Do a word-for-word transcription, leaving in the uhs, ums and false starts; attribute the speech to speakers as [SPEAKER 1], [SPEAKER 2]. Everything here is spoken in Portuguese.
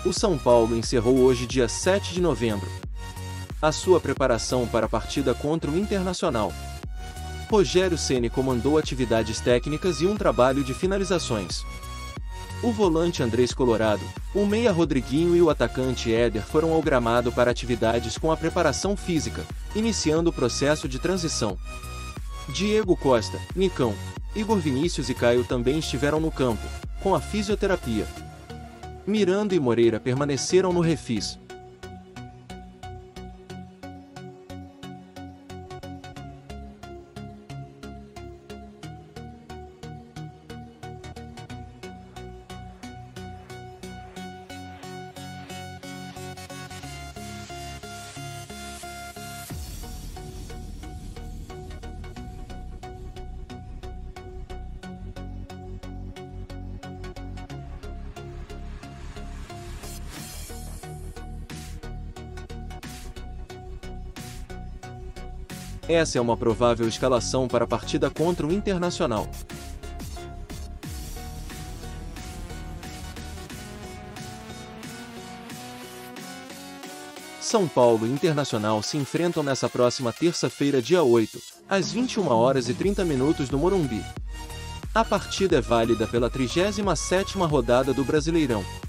[SPEAKER 1] O São Paulo encerrou hoje, dia sete de novembro, a sua preparação para a partida contra o Internacional. Rogério Ceni comandou atividades técnicas e um trabalho de finalizações. O volante Andrés Colorado, o meia Rodriguinho e o atacante Éder foram ao gramado para atividades com a preparação física, iniciando o processo de transição. Diego Costa, Nicão, Igor Vinícius e Caio também estiveram no campo, com a fisioterapia. Miranda e Moreira permaneceram no refis. Essa é uma provável escalação para a partida contra o Internacional. São Paulo e Internacional se enfrentam nessa próxima terça-feira, dia oito, às vinte e uma horas e trinta minutos no Morumbi. A partida é válida pela trigésima sétima rodada do Brasileirão.